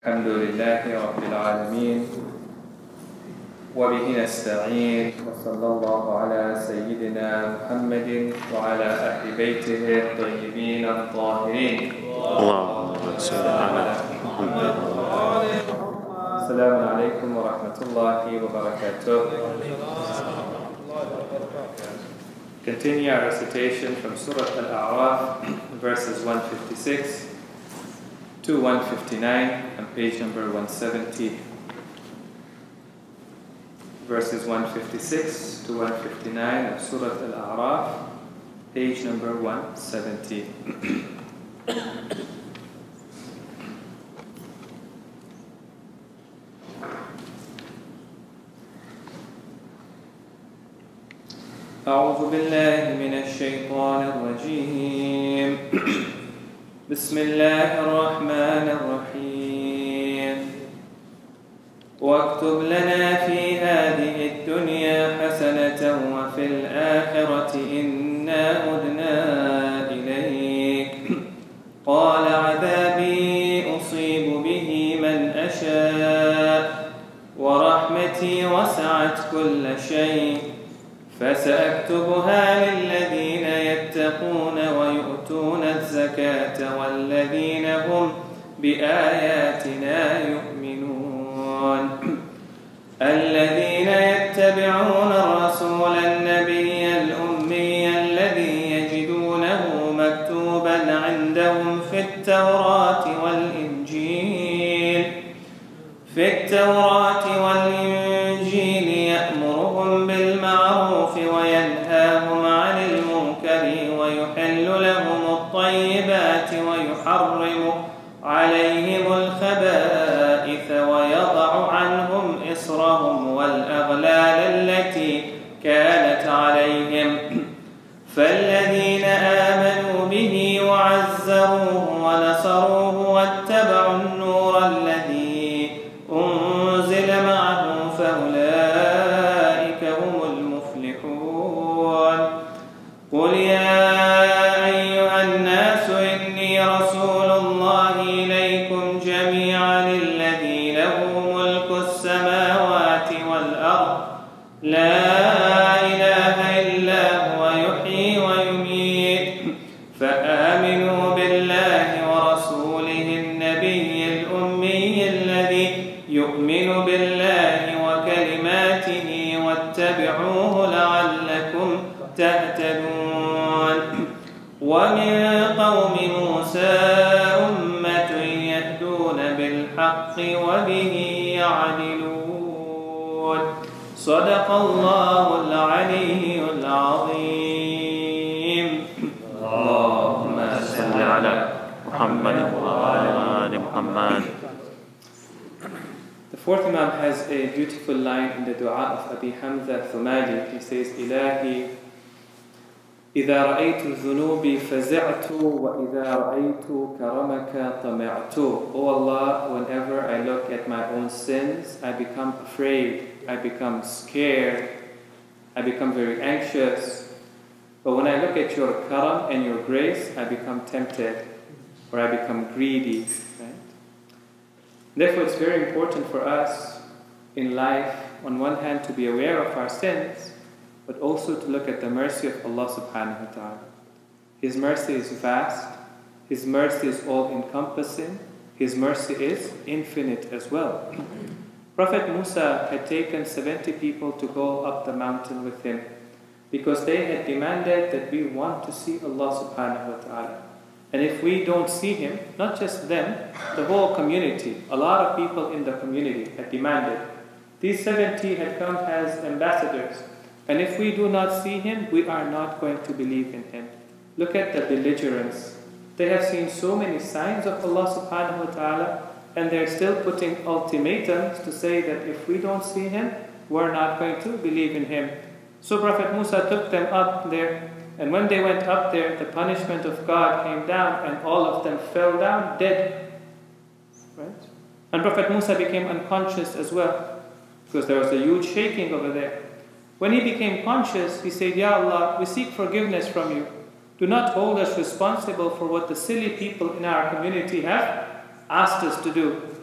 الحمد لله رب العالمين وبه نستعين وصلى الله على سيدنا محمد وعلى أهل بيته الطيبين الطاهرين اللهم صل على محمد. السلام عليكم ورحمة الله وبركاته. Continue our recitation from Surah Al-A'raf, verses 156 to 159 on page number 170. Verses 156 to 159 of Surah Al-A'raf, page number 170. أعوذ بالله من الشيطان الرجيم. بسم الله الرحمن الرحيم. واكتب لنا في هذه الدنيا حسنة وفي الآخرة إنا هدنا إليك. قال عذابي أصيب به من أشاء ورحمتي وسعت كل شيء فسأكتبها للذين يتقون ويؤتون الزكاة والذين هم بآياتنا يؤمنون. الذين يتبعون الرسول النبي الأمي الذي يجدونه مكتوبا عندهم في التوراة والإنجيل يأمرهم بالمعروف وينهاهم عن المنكر ويحل لهم الطيبات ويحرم عليهم الخبائث ويضع عنهم إصرهم والأغلال التي كانت عليهم. فالذين آمنوا به وعزروه ونصروه واتبعوا النور الذي أنزل معه فأولئك هم المفلحون. قل يا أيها الناس إني رسول الله إليكم جميعا الذي له ملك السماوات والأرض لا إله إلا هو يحيي ويميت. فآمنوا بالله ورسوله النبي الأمي الذي يؤمن بالله وكلماته واتبعوه لعلكم تهتدون. ومن قوم موسى أمة يهدون بالحق وبه يعدلون. صدق الله العلي العظيم. اللهم صل على محمد وعلى آل محمد. The fourth Imam has a beautiful line in the dua of Abi Hamza Thumali. He says, Ilahi, إذا رأيت الذنوب فزعت وإذا رأيت كرمك طمعت. Oh Allah, whenever I look at my own sins, I become afraid, I become scared, I become very anxious. But when I look at your karam and your grace, I become tempted or I become greedy. Right? Therefore, it's very important for us in life, on one hand, to be aware of our sins, but also to look at the mercy of Allah subhanahu wa ta'ala. His mercy is vast, His mercy is all-encompassing, His mercy is infinite as well. Prophet Musa had taken 70 people to go up the mountain with him because they had demanded that we want to see Allah subhanahu wa ta'ala. And if we don't see Him, not just them, the whole community, a lot of people in the community had demanded. These 70 had come as ambassadors. And if we do not see Him, we are not going to believe in Him. Look at the belligerents. They have seen so many signs of Allah subhanahu wa ta'ala, and they're still putting ultimatums to say that if we don't see Him, we're not going to believe in Him. So Prophet Musa took them up there, and when they went up there, the punishment of God came down, and all of them fell down dead. Right? And Prophet Musa became unconscious as well, because there was a huge shaking over there. When he became conscious, he said, Ya Allah, we seek forgiveness from you. Do not hold us responsible for what the silly people in our community have asked us to do.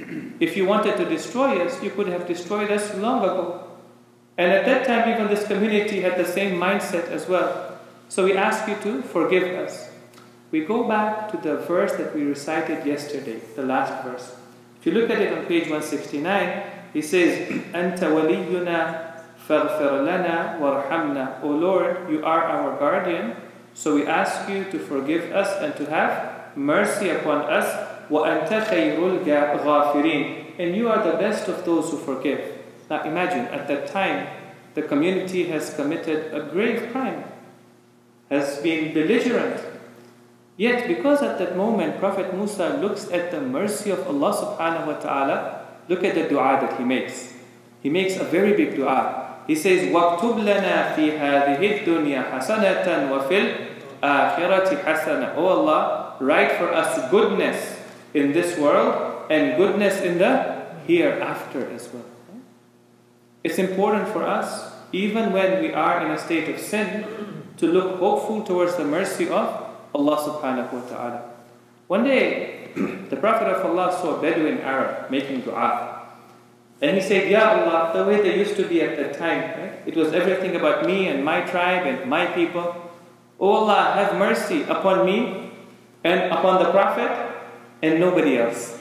If you wanted to destroy us, you could have destroyed us long ago. And at that time, even this community had the same mindset as well. So we ask you to forgive us. We go back to the verse that we recited yesterday, the last verse. If you look at it on page 169, he says, أَنْتَ وَلِيُّنَا فَاغْفِرْ لَنَا وَارْحَمْنَا. O Lord, you are our guardian, so we ask you to forgive us and to have mercy upon us. وَأَنْتَ خَيْرُ الْغَافِرِينَ. And you are the best of those who forgive. Now imagine, at that time, the community has committed a grave crime, has been belligerent. Yet, because at that moment, Prophet Musa looks at the mercy of Allah subhanahu wa ta'ala, look at the dua that he makes. He makes a very big dua. He says, وَاكْتُبْ لَنَا فِي هَذِهِ الدُّنْيَا حَسَنَةً وَفِي الْآخِرَةِ حَسَنَةً. O Allah, write for us goodness in this world and goodness in the hereafter as well. It's important for us, even when we are in a state of sin, to look hopeful towards the mercy of Allah subhanahu wa ta'ala. One day, the Prophet of Allah saw a Bedouin Arab making dua. And he said, Ya Allah, the way they used to be at that time, right? It was everything about me and my tribe and my people. Oh Allah, have mercy upon me and upon the Prophet and nobody else.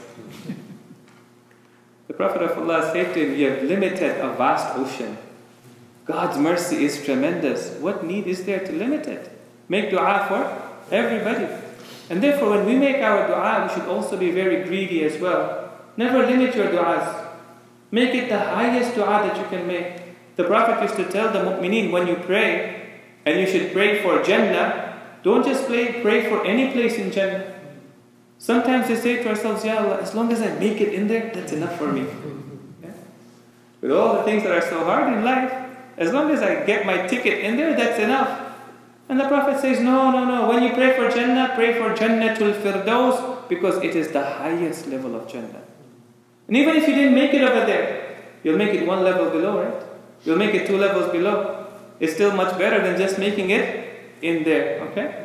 The Prophet of Allah said to him, you have limited a vast ocean. God's mercy is tremendous. What need is there to limit it? Make dua for everybody. And therefore, when we make our dua, we should also be very greedy as well. Never limit your duas. Make it the highest dua that you can make. The Prophet used to tell the mu'mineen, when you pray, and you should pray for Jannah, don't just pray for any place in Jannah. Sometimes we say to ourselves, Ya Allah, as long as I make it in there, that's enough for me. Yeah? With all the things that are so hard in life, as long as I get my ticket in there, that's enough. And the Prophet says, no. When you pray for Jannah, pray for Jannatul Firdaus, because it is the highest level of Jannah. And even if you didn't make it over there, you'll make it one level below, right? You'll make it 2 levels below. It's still much better than just making it in there, okay?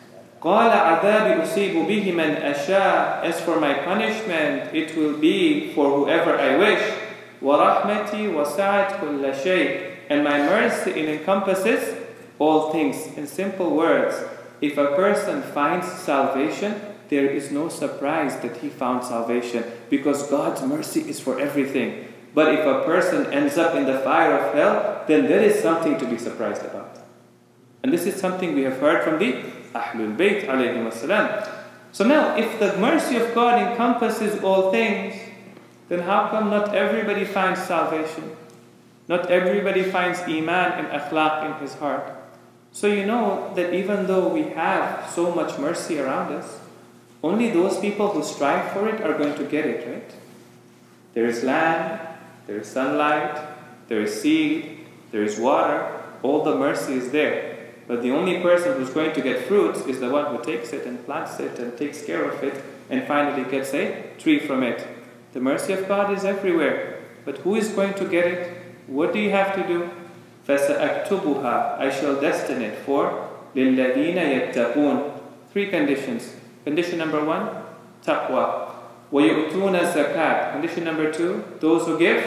قَالَ عَذَابِ أُصِيبُ بِهِ مَنْ أَشَاءُ. As for my punishment, it will be for whoever I wish. وَرَحْمَتِي وَسَعَتْ كُلَّ شَيْءٍ. And my mercy, it encompasses all things. In simple words, if a person finds salvation, there is no surprise that he found salvation, because God's mercy is for everything. But if a person ends up in the fire of hell, then there is something to be surprised about. And this is something we have heard from the Ahlul Bayt alayhim wassalam. So now, if the mercy of God encompasses all things, then how come not everybody finds salvation? Not everybody finds iman and akhlaq in his heart. So you know that even though we have so much mercy around us, only those people who strive for it are going to get it, right? There is land, there is sunlight, there is seed, there is water, all the mercy is there. But the only person who's going to get fruits is the one who takes it and plants it and takes care of it and finally gets a tree from it. The mercy of God is everywhere. But who is going to get it? What do you have to do? فَسَأَكْتُبُهَا. I shall destine it for لِلَّذِينَ يَتَّقُونَ. 3 conditions. Condition number 1, taqwa. وَيُؤْتُونَ zakat. Condition number 2, those who give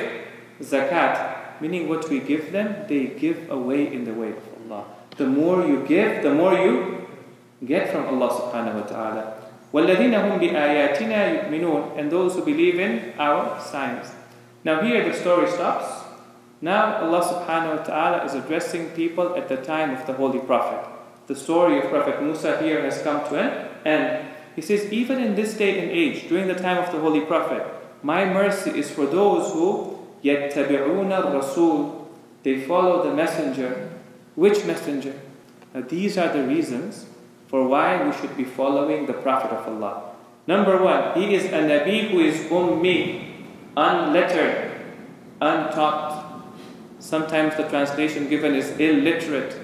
zakat. Meaning what we give them, they give away in the way of Allah. The more you give, the more you get from Allah subhanahu wa ta'ala. وَالَّذِينَ هُمْ بِآيَاتِنَا يُؤْمِنُونَ. And those who believe in our signs. Now here the story stops. Now Allah subhanahu wa ta'ala is addressing people at the time of the Holy Prophet. The story of Prophet Musa here has come to an end. He says, even in this day and age, during the time of the Holy Prophet, my mercy is for those who يَتَّبِعُونَ الرَّسُولِ. They follow the messenger. Which messenger? Now these are the reasons for why we should be following the Prophet of Allah. Number 1, he is a Nabi who is ummi, unlettered, untaught. Sometimes the translation given is illiterate.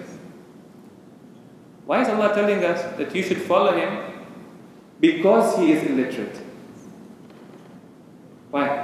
Why is Allah telling us that you should follow him? Because he is illiterate. Why?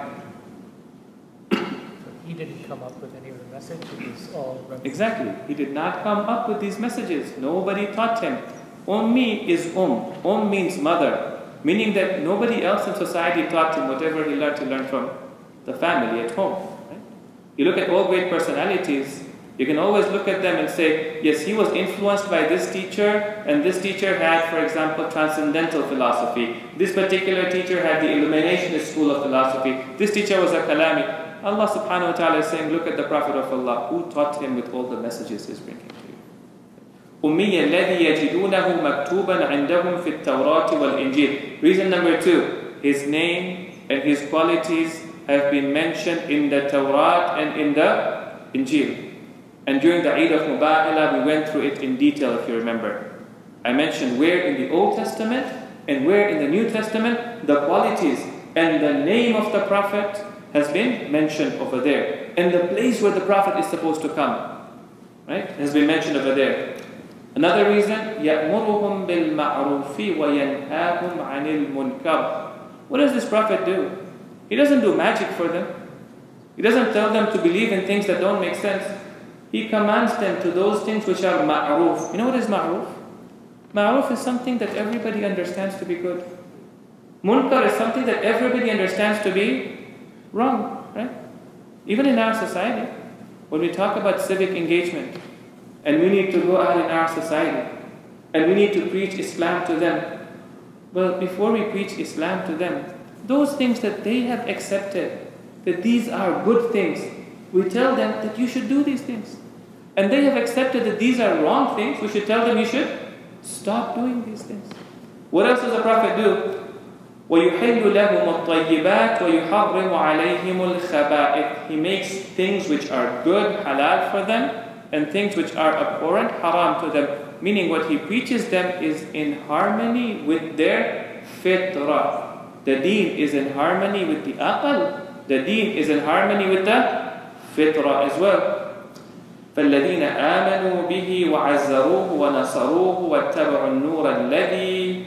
He didn't come up with any of the message. It was all Exactly. He did not come up with these messages. Nobody taught him. Ummi is means mother. Meaning that nobody else in society taught him whatever he learned from the family at home. Right? You look at all great personalities, you can always look at them and say, yes, he was influenced by this teacher, and this teacher had, for example, transcendental philosophy. This particular teacher had the illuminationist school of philosophy. This teacher was a Kalami. Allah subhanahu wa ta'ala is saying, look at the Prophet of Allah, who taught him with all the messages he's bringing to you. أُمِّيَ الَّذِي يَجِدُونَهُ مَكْتُوبًا عِنْدَهُمْ فِي التَّوْرَاةِ وَالْإِنْجِيلِ. Reason number 2, his name and his qualities have been mentioned in the Tawrat and in the Injil. And during the Eid of Mubahala, we went through it in detail, if you remember. I mentioned where in the Old Testament and where in the New Testament the qualities and the name of the Prophet has been mentioned over there. And the place where the Prophet is supposed to come, right, has been mentioned over there. Another reason, يَأْمُرُهُمْ بِالْمَعْرُوفِ وَيَنْهَاهُمْ عَنِ الْمُنْكَرِ. What does this Prophet do? He doesn't do magic for them. He doesn't tell them to believe in things that don't make sense. He commands them to those things which are ma'ruf. You know what is ma'ruf? Ma'ruf is something that everybody understands to be good. Munkar is something that everybody understands to be wrong, right? Even in our society, when we talk about civic engagement, and we need to go out in our society, and we need to preach Islam to them, well, before we preach Islam to them, those things that they have accepted, that these are good things, we tell them that you should do these things. And they have accepted that these are wrong things, we should tell them you should stop doing these things. What else does the Prophet do? وَيُحِلُّ لَهُمُ الطَّيِّبَاتِ وَيُحَرِّمُ عَلَيْهِمُ الْخَبَائِثِ. He makes things which are good, halal for them, and things which are abhorrent, haram to them. Meaning what he preaches them is in harmony with their fitrah. The deen is in harmony with the aql. The deen is in harmony with the fitrah as well. فَالَّذِينَ آمَنُوا بِهِ وَعَزَّرُوهُ وَنَصَرُوهُ وَاتَّبَعُوا النُّورَ الَّذِي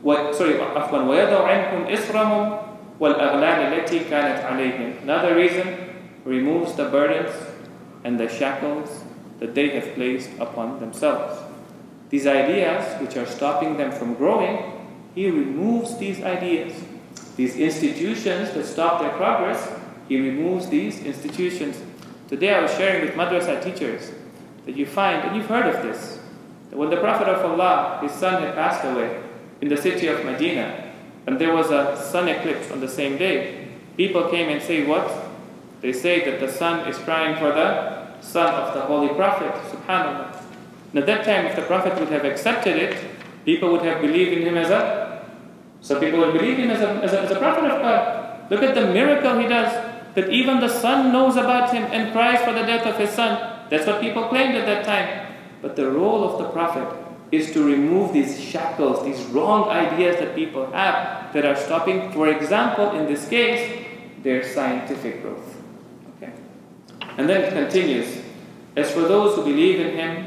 وَيَضَعُ عَنْهُمْ إِصْرَهُمْ وَالْأَغْلَالَ الَّتِي كَانَتْ عَلَيْهِمْ. Another reason, removes the burdens and the shackles that they have placed upon themselves. These ideas which are stopping them from growing, he removes these ideas. These institutions that stop their progress, he removes these institutions. Today I was sharing with madrasa teachers that you find, and you've heard of this, that when the Prophet of Allah, his son had passed away in the city of Medina, and there was a sun eclipse on the same day, people came and say what? They say that the sun is crying for the son of the Holy Prophet, subhanAllah. And at that time, if the Prophet would have accepted it, people would have believed in him as some people would believe him as a prophet of God. Look at the miracle he does, that even the sun knows about him and cries for the death of his son. That's what people claimed at that time. But the role of the Prophet is to remove these shackles, these wrong ideas that people have that are stopping, for example, in this case, their scientific growth. Okay? And then it continues, as for those who believe in him,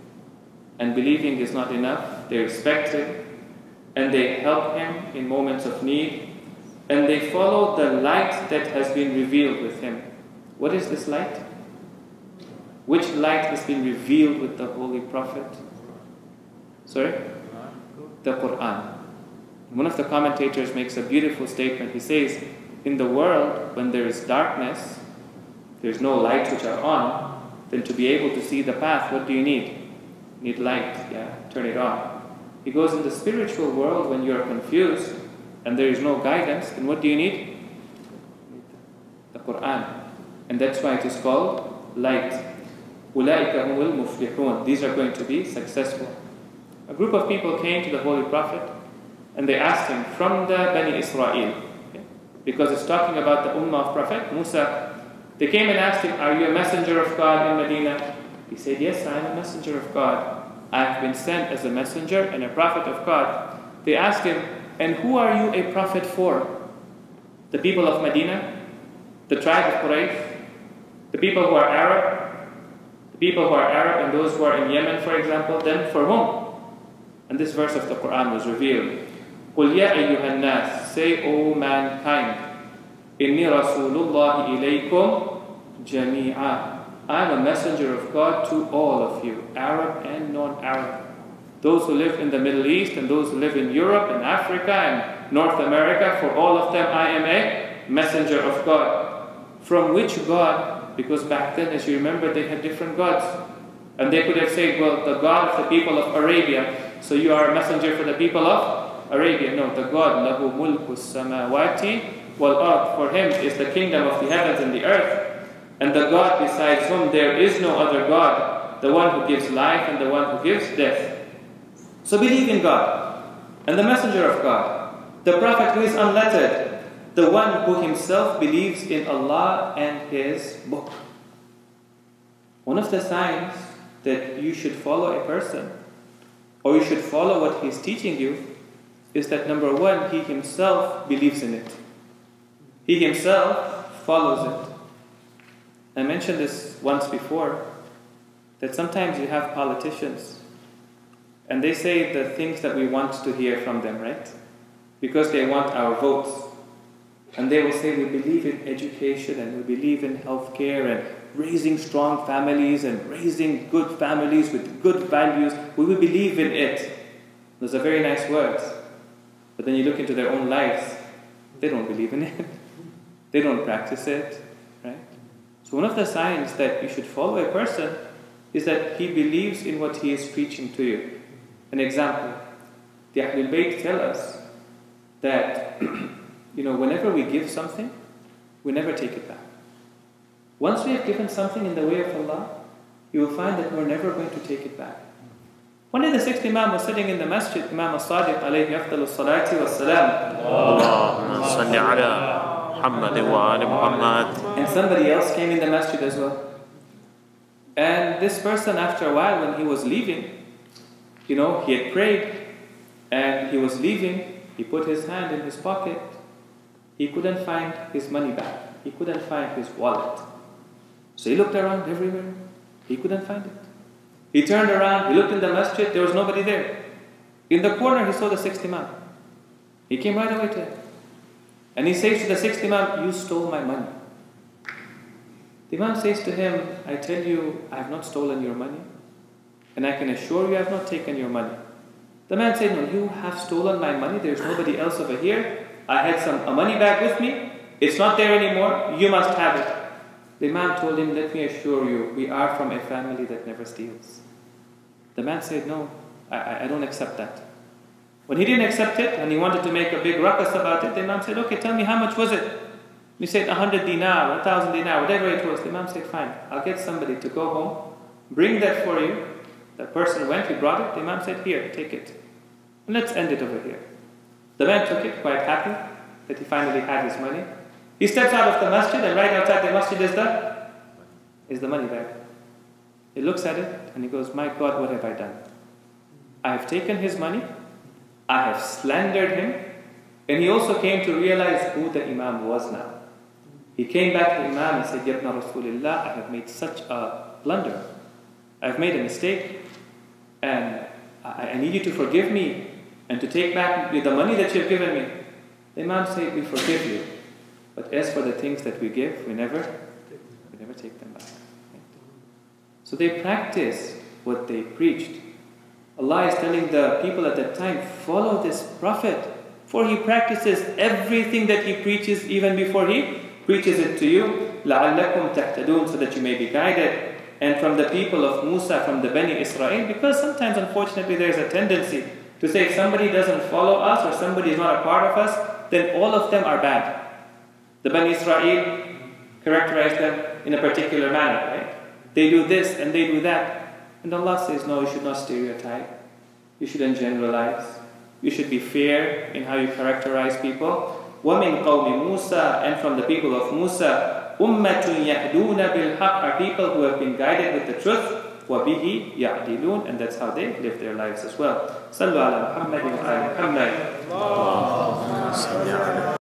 and believing is not enough, they respect him, and they help him in moments of need, and they follow the light that has been revealed with him. What is this light? Which light has been revealed with the Holy Prophet? Sorry? The Quran. One of the commentators makes a beautiful statement. He says, in the world, when there is darkness, there's no lights which are on, then to be able to see the path, what do you need? You need light, yeah, turn it on. He goes, in the spiritual world, when you're confused and there is no guidance, then what do you need? The Quran. And that's why it is called light. أُولَٰئِكَ هُمُ الْمُفْلِحُونَ. These are going to be successful. A group of people came to the Holy Prophet and they asked him from the Bani Israel, okay, because it's talking about the Ummah of Prophet Musa. They came and asked him, are you a messenger of God in Medina? He said, yes, I am a messenger of God. I have been sent as a messenger and a prophet of God. They asked him, and who are you a prophet for? The people of Medina? The tribe of Quraysh? The people who are Arab? The people who are Arab and those who are in Yemen, for example, then for whom? And this verse of the Quran was revealed. قُلْ يَا أَيُّهَا النَّاسِ, say, O mankind, إِنِّي رَسُولُ اللَّهِ إِلَيْكُمْ جَمِيعًا. I am a messenger of God to all of you, Arab and non-Arab. Those who live in the Middle East and those who live in Europe and Africa and North America, for all of them, I am a messenger of God. From which God? Because back then, as you remember, they had different gods. And they could have said, well, the God of the people of Arabia, so you are a messenger for the people of Arabia. No, the God, lahu mulku samawati wal ard. For him is the kingdom of the heavens and the earth. And the God besides whom there is no other God, the one who gives life and the one who gives death. So believe in God and the messenger of God, the prophet who is unlettered, the one who himself believes in Allah and his book. One of the signs that you should follow a person, or you should follow what he is teaching you, is that number one, he himself believes in it. He himself follows it. I mentioned this once before, that sometimes you have politicians and they say the things that we want to hear from them, right? Because they want our votes. And they will say, we believe in education and we believe in healthcare and raising strong families and raising good families with good values. We will believe in it. Those are very nice words. But then you look into their own lives, they don't believe in it. They don't practice it, right? So one of the signs that you should follow a person is that he believes in what he is preaching to you. An example, the Ahlul Bayt tell us that whenever we give something, we never take it back. Once we have given something in the way of Allah, you will find that we're never going to take it back. One day the sixth Imam was sitting in the masjid, Imam As-Sadiq alayhi afdalu salati wa salam. Allahumma salli ala Muhammad wa ali Muhammad. And somebody else came in the masjid as well. And this person, after a while, when he was leaving, he had prayed and he was leaving, he put his hand in his pocket. He couldn't find his money back. He couldn't find his wallet. So he looked around everywhere. He couldn't find it. He turned around, he looked in the masjid, there was nobody there. In the corner, he saw the sixth Imam. He came right away to him. And he says to the sixth Imam, you stole my money. The Imam says to him, I tell you, I have not stolen your money. And I can assure you, I have not taken your money. The man said, no, you have stolen my money. There's nobody else over here. I had a money bag with me. It's not there anymore. You must have it. The Imam told him, let me assure you, we are from a family that never steals. The man said, no, I don't accept that. When he didn't accept it and he wanted to make a big ruckus about it, the Imam said, okay, tell me how much was it? He said 100 dinar, 1,000 dinar, whatever it was. The Imam said, fine, I'll get somebody to go home, bring that for you. The person went, he brought it. The Imam said, here, take it. And let's end it over here. The man took it, quite happy that he finally had his money. He steps out of the masjid, and right outside the masjid is the money bag. He looks at it and he goes, my God, what have I done? I have taken his money, I have slandered him, and he also came to realize who the Imam was now. He came back to the Imam and said, Yabna Rasulillah, I have made such a blunder. I have made a mistake, and I need you to forgive me and to take back the money that you have given me. The Imam said, we forgive you. But as for the things that we give, we never take them back. So they practiced what they preached. Allah is telling the people at that time, follow this Prophet, for he practices everything that he preaches even before he preaches it to you. لَعَلَّكُمْ تَهْتَدُونَ, so that you may be guided. And from the people of Musa, from the Bani Israel, because sometimes unfortunately there is a tendency to say if somebody doesn't follow us or somebody is not a part of us, then all of them are bad. The Bani Israel characterize them in a particular manner, right? They do this and they do that. And Allah says, no, you should not stereotype. You shouldn't generalize. You should be fair in how you characterize people. وَمِنْ قَوْمِ Musa, and from the people of Musa, أُمَّةٌ يَهْدُونَ بِالْحَقِّ, are people who have been guided with the truth. وَبِهِ يَعْدِلُونَ, and that's how they live their lives as well. صَلُّوا عَلَى مُحَمَّدٍ وَعَلَى مُحَمَّدٍ.